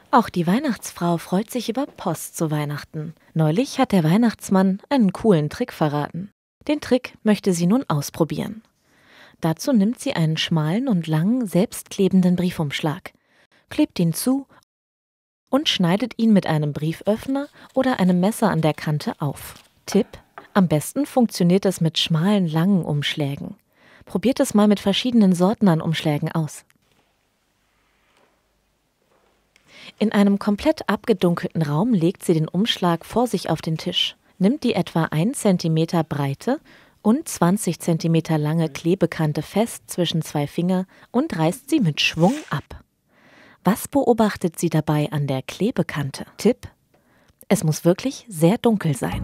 Auch die Weihnachtsfrau freut sich über Post zu Weihnachten. Neulich hat der Weihnachtsmann einen coolen Trick verraten. Den Trick möchte sie nun ausprobieren. Dazu nimmt sie einen schmalen und langen, selbstklebenden Briefumschlag, klebt ihn zu und schneidet ihn mit einem Brieföffner oder einem Messer an der Kante auf. Tipp: Am besten funktioniert es mit schmalen, langen Umschlägen. Probiert es mal mit verschiedenen Sorten an Umschlägen aus. In einem komplett abgedunkelten Raum legt sie den Umschlag vor sich auf den Tisch, nimmt die etwa 1 cm breite und 20 cm lange Klebekante fest zwischen 2 Finger und reißt sie mit Schwung ab. Was beobachtet sie dabei an der Klebekante? Tipp: Es muss wirklich sehr dunkel sein.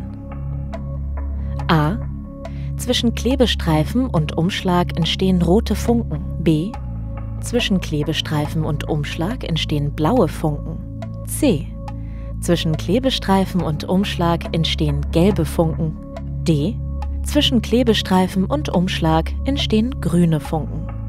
A. Zwischen Klebestreifen und Umschlag entstehen rote Funken. B. Zwischen Klebestreifen und Umschlag entstehen blaue Funken. C. Zwischen Klebestreifen und Umschlag entstehen gelbe Funken. D. Zwischen Klebestreifen und Umschlag entstehen grüne Funken.